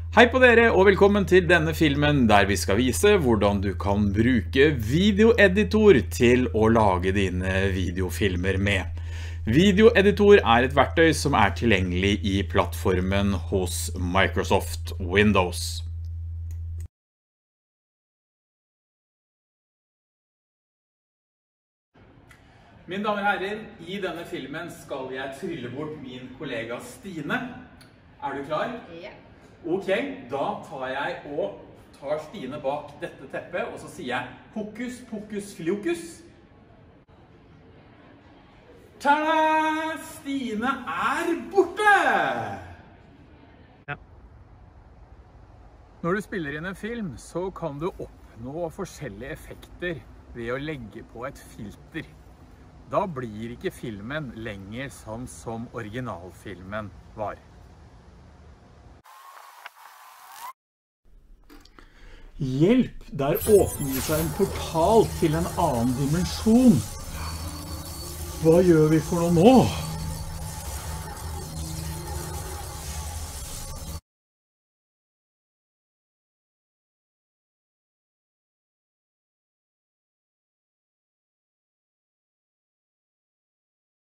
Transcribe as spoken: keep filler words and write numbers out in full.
Hei på dere og velkommen til denne filmen der vi skal vise hvordan du kan bruke videoeditor til å lage dine videofilmer med. Videoeditor er et verktøy som er tilgjengelig i plattformen hos Microsoft Windows. Mine damer og herrer, i denne filmen skal jeg trylle bort min kollega Stine. Er du klar? Ja. Ok, da tar jeg og tar Stine bak dette teppet, og så sier jeg hokus pokus flokus. Ta-da! Stine er borte! Ja. Når du spiller inn en film, så kan du oppnå forskjellige effekter ved å legge på et filter. Da blir ikke filmen lenger sånn som originalfilmen var. Hjelp! Der åpner det seg en portal til en annen dimensjon. Hva gjør vi for noe nå?